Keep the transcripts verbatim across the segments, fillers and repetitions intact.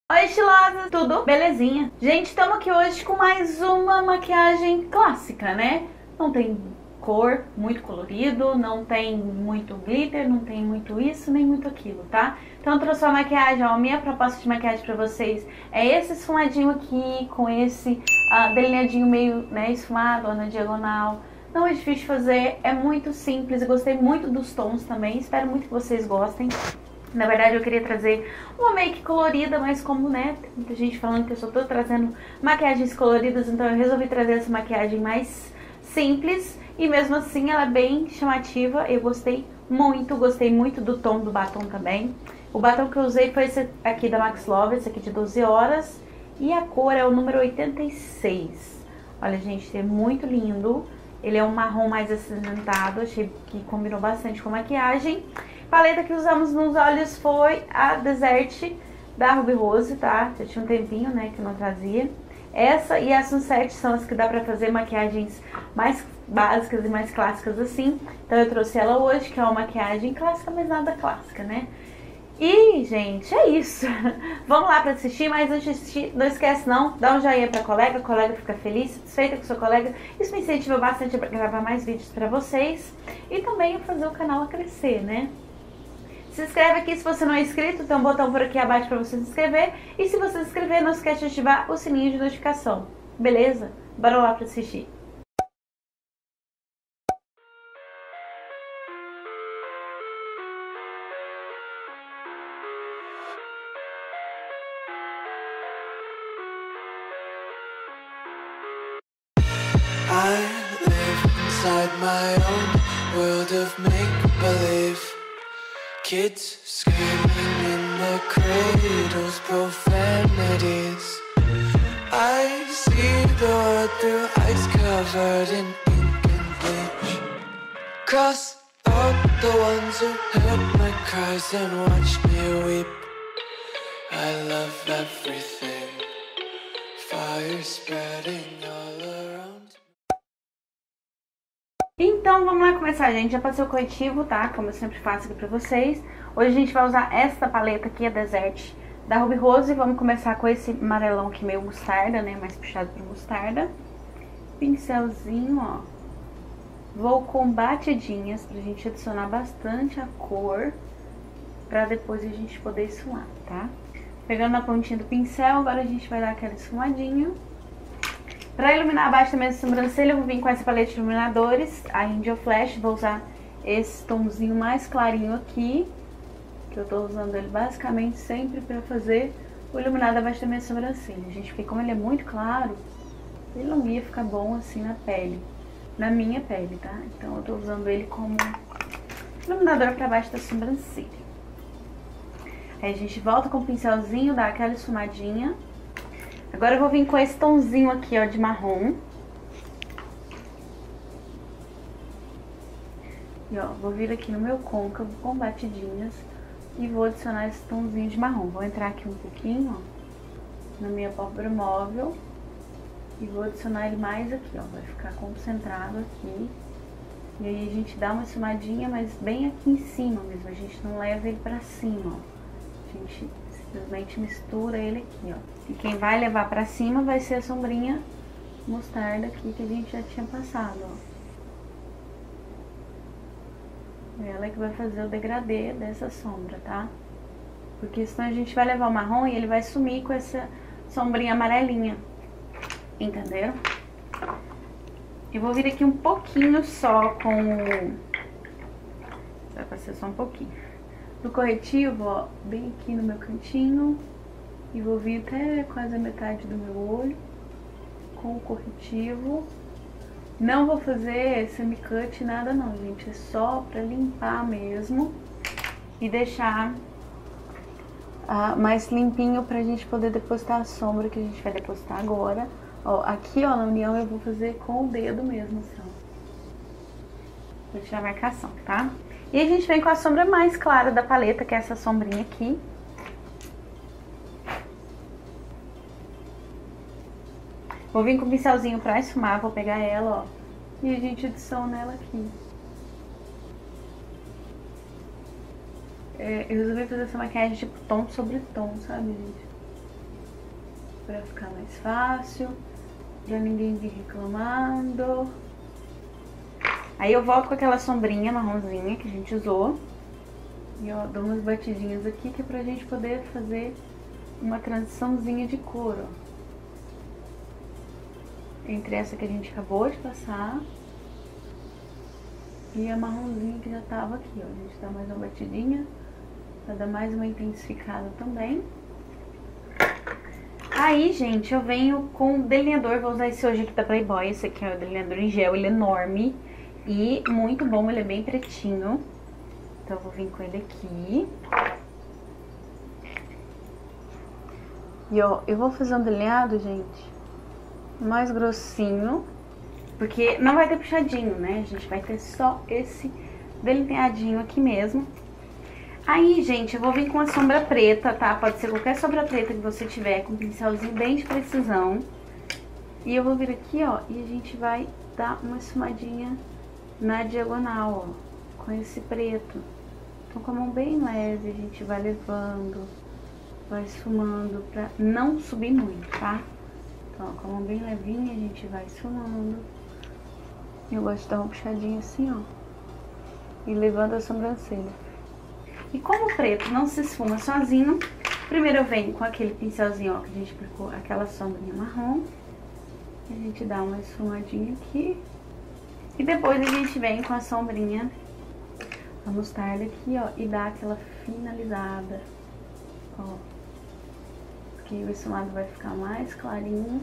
Oi, estilosa, tudo belezinha? Gente, estamos aqui hoje com mais uma maquiagem clássica, né? Não tem cor muito colorido, não tem muito glitter, não tem muito isso, nem muito aquilo, tá? Então eu trouxe uma maquiagem, ó, a minha proposta de maquiagem pra vocês é esse esfumadinho aqui, com esse uh, delineadinho meio, né, esfumado, ó, na diagonal. Não é difícil de fazer, é muito simples, eu gostei muito dos tons também, espero muito que vocês gostem. Na verdade eu queria trazer uma make colorida, mas como, né, tem muita gente falando que eu só tô trazendo maquiagens coloridas, então eu resolvi trazer essa maquiagem mais simples e mesmo assim ela é bem chamativa. Eu gostei muito, gostei muito do tom do batom também. O batom que eu usei foi esse aqui da Max Love, esse aqui de doze horas, e a cor é o número oitenta e seis. Olha, gente, é muito lindo. Ele é um marrom mais acinzentado, achei que combinou bastante com a maquiagem. Paleta que usamos nos olhos foi a Desert da Ruby Rose, tá? Já tinha um tempinho, né, que eu não trazia. Essa e a Sunset são as que dá pra fazer maquiagens mais básicas e mais clássicas assim. Então eu trouxe ela hoje, que é uma maquiagem clássica, mas nada clássica, né? E, gente, é isso. Vamos lá pra assistir, mas antes de assistir, não esquece não, dá um joinha pra colega, a colega fica feliz, satisfeita com sua colega. Isso me incentiva bastante a gravar mais vídeos pra vocês e também a fazer o canal a crescer, né? Se inscreve aqui se você não é inscrito, tem um botão por aqui abaixo para você se inscrever. E se você se inscrever, não esquece de ativar o sininho de notificação. Beleza? Bora lá para assistir. I live inside my own world of make-believe. Kids screaming in the cradles, profanities. I see the world through ice covered in ink and bleach. Cross out the ones who heard my cries and watched me weep. I love everything, fire spreading all around. Então vamos lá começar, gente. Já passei o corretivo, tá? Como eu sempre faço aqui pra vocês. Hoje a gente vai usar esta paleta aqui, a Desert da Ruby Rose. Vamos começar com esse amarelão aqui meio mostarda, né? Mais puxado pra mostarda. Pincelzinho, ó. Vou com batidinhas pra gente adicionar bastante a cor, pra depois a gente poder esfumar, tá? Pegando na pontinha do pincel, agora a gente vai dar aquela esfumadinha. Pra iluminar abaixo da minha sobrancelha, eu vou vir com essa paleta de iluminadores, a India Flash. Vou usar esse tomzinho mais clarinho aqui, que eu tô usando ele basicamente sempre pra fazer o iluminado abaixo da minha sobrancelha, gente. Porque como ele é muito claro, ele não ia ficar bom assim na pele, na minha pele, tá? Então eu tô usando ele como iluminador pra baixo da sobrancelha. Aí a gente volta com o pincelzinho, dá aquela esfumadinha. Agora eu vou vir com esse tomzinho aqui, ó, de marrom. E ó, vou vir aqui no meu côncavo com batidinhas e vou adicionar esse tomzinho de marrom. Vou entrar aqui um pouquinho, ó, na minha pálpebra móvel e vou adicionar ele mais aqui, ó. Vai ficar concentrado aqui. E aí a gente dá uma esfumadinha, mas bem aqui em cima mesmo. A gente não leva ele pra cima, ó. A gente simplesmente mistura ele aqui, ó. E quem vai levar pra cima vai ser a sombrinha mostarda aqui que a gente já tinha passado, ó. Ela que vai fazer o degradê dessa sombra, tá? Porque senão a gente vai levar o marrom e ele vai sumir com essa sombrinha amarelinha. Entenderam? Eu vou vir aqui um pouquinho só com o... Vai passar só um pouquinho. Do corretivo, ó, bem aqui no meu cantinho. E vou vir até quase a metade do meu olho com o corretivo. Não vou fazer semi-cut, nada não, gente. É só pra limpar mesmo e deixar ah, mais limpinho pra gente poder depositar a sombra que a gente vai depositar agora. Ó, aqui, ó, na união eu vou fazer com o dedo mesmo, assim, ó. Vou tirar a marcação, tá? E a gente vem com a sombra mais clara da paleta, que é essa sombrinha aqui. Vou vir com o pincelzinho pra esfumar, vou pegar ela, ó, e a gente adiciona ela aqui. É, eu resolvi fazer essa maquiagem tipo tom sobre tom, sabe, gente? pra ficar mais fácil, pra ninguém vir reclamando. Aí eu volto com aquela sombrinha marronzinha que a gente usou. E ó, dou umas batidinhas aqui que é pra gente poder fazer uma transiçãozinha de cor, ó. Entre essa que a gente acabou de passar e a marronzinha que já tava aqui, ó. A gente dá mais uma batidinha pra dar mais uma intensificada também. Aí, gente, eu venho com delineador, vou usar esse hoje aqui da Playboy. Esse aqui é o delineador em gel, ele é enorme e muito bom, ele é bem pretinho. Então eu vou vir com ele aqui. E ó, eu vou fazer um delineado, gente, mais grossinho, porque não vai ter puxadinho, né? A gente vai ter só esse delineadinho aqui mesmo. Aí, gente, eu vou vir com a sombra preta, tá? Pode ser qualquer sombra preta que você tiver, com um pincelzinho bem de precisão. E eu vou vir aqui, ó, e a gente vai dar uma esfumadinha na diagonal, ó, com esse preto. Então, com a mão bem leve, a gente vai levando, vai esfumando pra não subir muito, tá? Então, com a mão bem levinha, a gente vai esfumando. Eu gosto de dar uma puxadinha assim, ó, e levando a sobrancelha. E como o preto não se esfuma sozinho, primeiro eu venho com aquele pincelzinho, ó, que a gente aplicou aquela sombrinha marrom. A gente dá uma esfumadinha aqui. E depois a gente vem com a sombrinha, a mostarda aqui, ó, e dá aquela finalizada, ó. Porque o esfumado vai ficar mais clarinho,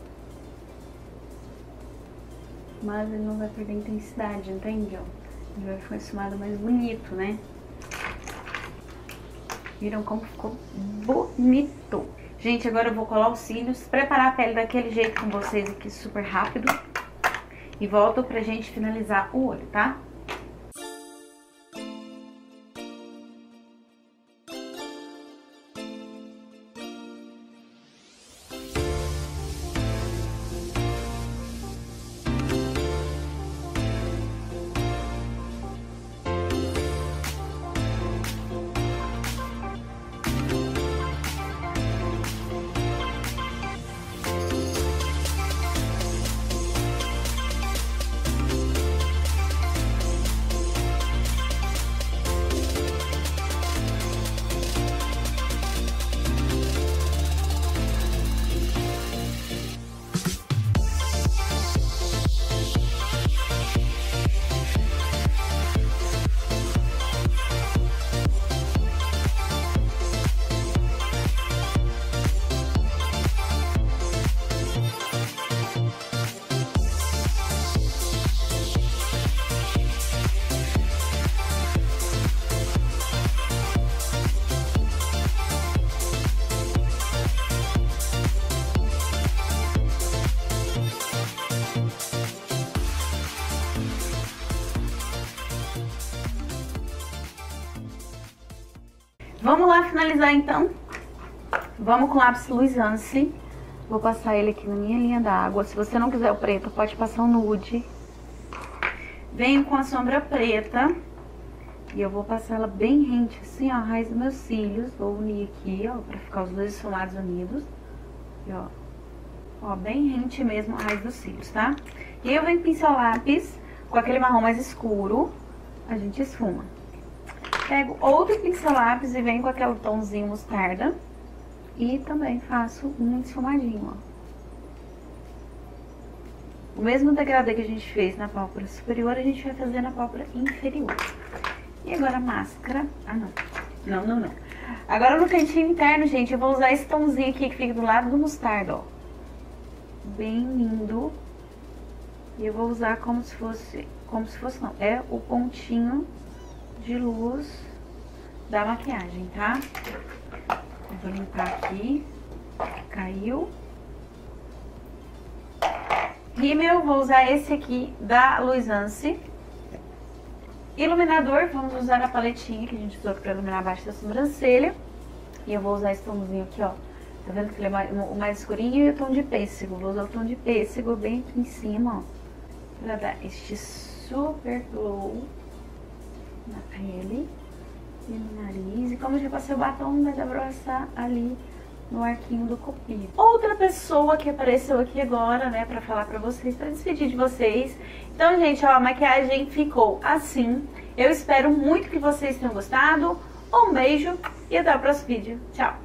mas ele não vai perder intensidade, entende, ó? Ele vai ficar um esfumado mais bonito, né? Viram como ficou bonito? Gente, agora eu vou colar os cílios, preparar a pele daquele jeito com vocês aqui, super rápido. E volto pra gente finalizar o olho, tá? Vamos lá finalizar então. Vamos com o lápis Luisance. Vou passar ele aqui na minha linha d'água. Se você não quiser o preto, pode passar o nude. Venho com a sombra preta. E eu vou passar ela bem rente assim, ó, a raiz dos meus cílios. Vou unir aqui, ó, pra ficar os dois esfumados unidos. E ó, ó, bem rente mesmo a raiz dos cílios, tá? E aí eu venho com pincel lápis, com aquele marrom mais escuro, a gente esfuma. Pego outro pincel lápis e venho com aquele tomzinho mostarda. E também faço um esfumadinho, ó. O mesmo degradê que a gente fez na pálpebra superior, a gente vai fazer na pálpebra inferior. E agora a máscara... Ah, não. Não, não, não. Agora no cantinho interno, gente, eu vou usar esse tomzinho aqui que fica do lado do mostarda, ó. Bem lindo. E eu vou usar como se fosse... Como se fosse, não. É o pontinho de luz da maquiagem, tá? Eu vou limpar aqui. Caiu. Rímel, vou usar esse aqui da Luisance. Iluminador, vamos usar a paletinha que a gente usou pra iluminar abaixo da sobrancelha. E eu vou usar esse tomzinho aqui, ó. Tá vendo que ele é mais, o mais escurinho e o tom de pêssego. Vou usar o tom de pêssego bem aqui em cima, ó. Pra dar este super glow na pele e no nariz. E como eu já passei o batom, não vai dar pra passar ali no arquinho do cupido. Outra pessoa que apareceu aqui agora, né, pra falar pra vocês, pra despedir de vocês. Então, gente, ó, a maquiagem ficou assim. Eu espero muito que vocês tenham gostado. Um beijo e até o próximo vídeo. Tchau!